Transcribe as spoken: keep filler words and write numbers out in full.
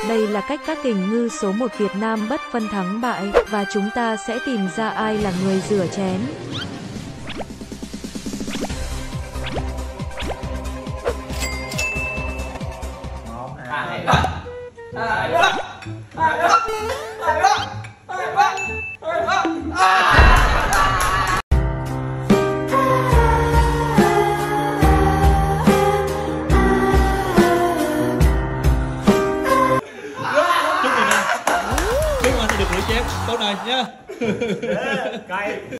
Đây là cách các kình ngư số một Việt Nam bất phân thắng bại, và chúng ta sẽ tìm ra ai là người rửa chén. Một, hai, ba. Hai, ba. Hai, ba. Hai, ba. Hai, ba. Hai, ba. Chúc mừng anh. Chúc anh được rửa chén tối nay nhé. Cay.